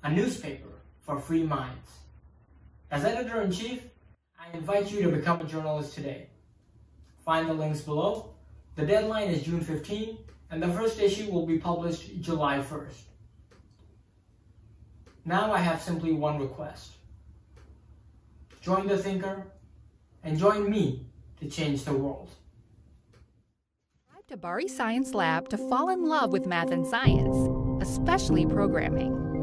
a newspaper for free minds. As editor-in-chief, I invite you to become a journalist today. Find the links below. The deadline is June 15, and the first issue will be published July 1st. Now I have simply one request. Join the thinker, and join me to change the world. Subscribe to Bari Science Lab to fall in love with math and science, especially programming.